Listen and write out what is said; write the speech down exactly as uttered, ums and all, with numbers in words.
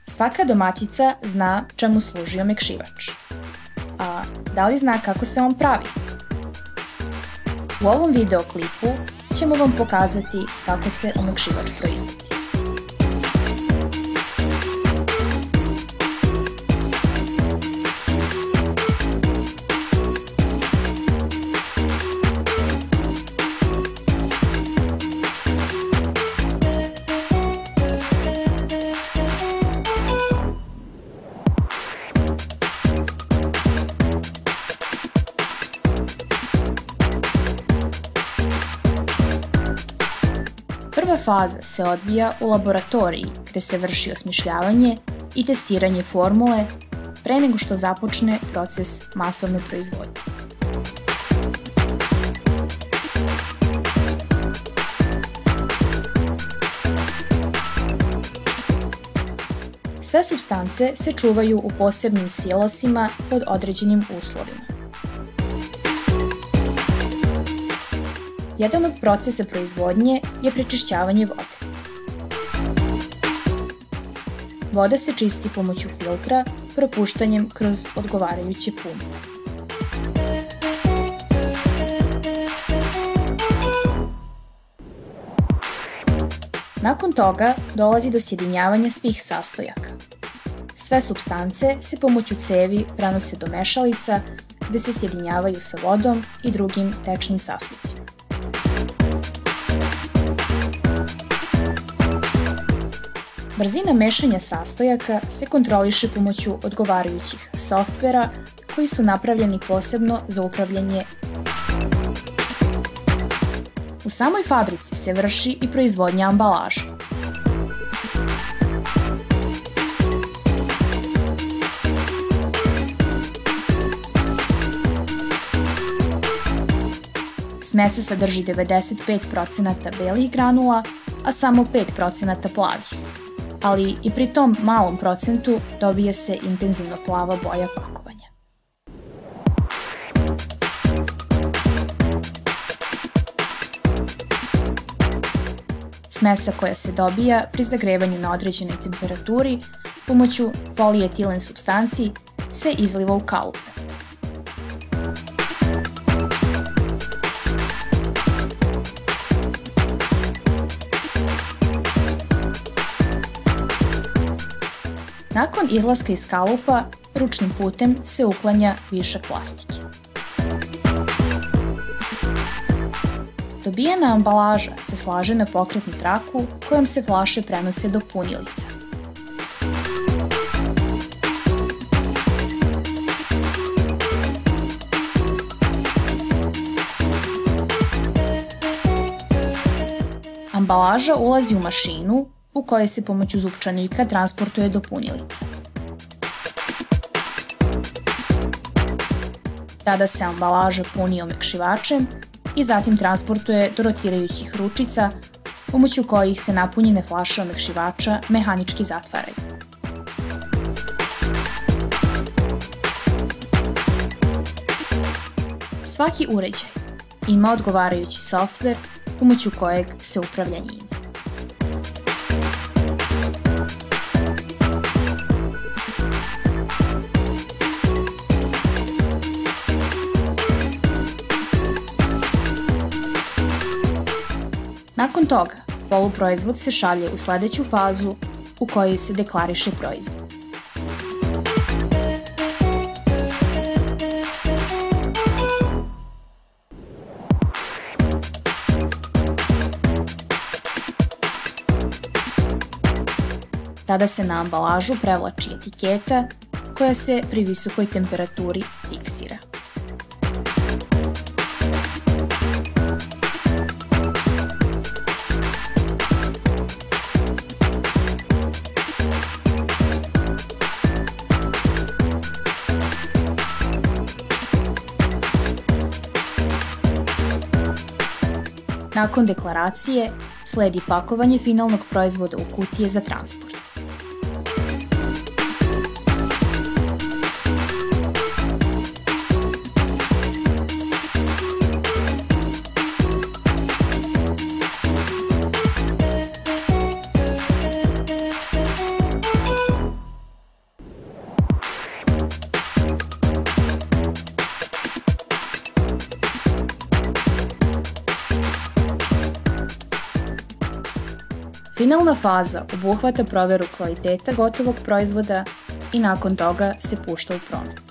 Svaka domaćica zna čemu služi omekšivač. A da li zna kako se on pravi? U ovom videoklipu ćemo vam pokazati kako se omekšivač proizvodi. Prva faza se odvija u laboratoriji gde se vrši osmišljavanje i testiranje formule pre nego što započne proces masovne proizvodnje. Sve supstance se čuvaju u posebnim silosima pod određenim uslovima. Jedan od procesa proizvodnje je prečišćavanje vode. Voda se čisti pomoću filtra propuštanjem kroz odgovarajuće pumpe. Nakon toga dolazi do sjedinjavanja svih sastojaka. Sve supstance se pomoću cevi prenose do mešalica gde se sjedinjavaju sa vodom i drugim tečnim sastojcima. Brzina mešanja sastojaka se kontroliše pomoću odgovarajućih softvera koji su napravljeni posebno za upravljanje. U samoj fabrici se vrši i proizvodnja ambalaža. Smesa sadrži devedeset pet procenata belih granula, a samo pet procenata plavih. Ali i pri tom malom procentu dobije se intenzivno plava boja pakovanja. Smesa koja se dobija pri zagrevanju na određenoj temperaturi pomoću polietilen supstanci se izliva u kalupe. Nakon izlaska iz kalupa, ručnim putem se uklanja višak plastike. Dobijena ambalaža se slaže na pokretnu traku kojom se flaše prenose do punilica. Ambalaža ulazi u mašinu u kojoj se pomoću zupčanika transportuje do punilica. Tada se ambalaža puni omekšivačem i zatim transportuje do rotirajućih ručica pomoću kojih se napunjene flaše omekšivača mehanički zatvaraju. Svaki uređaj ima odgovarajući softver pomoću kojeg se upravlja njime. Nakon toga, poluproizvod se šalje u sledeću fazu u kojoj se deklariše proizvod. Tada se na ambalažu prevlači etiketa koja se pri visokoj temperaturi fiksira. Nakon deklaracije, sledi pakovanje finalnog proizvoda u kutije za transport. Finalna faza obuhvata proveru kvaliteta gotovog proizvoda i nakon toga se pušta u promet.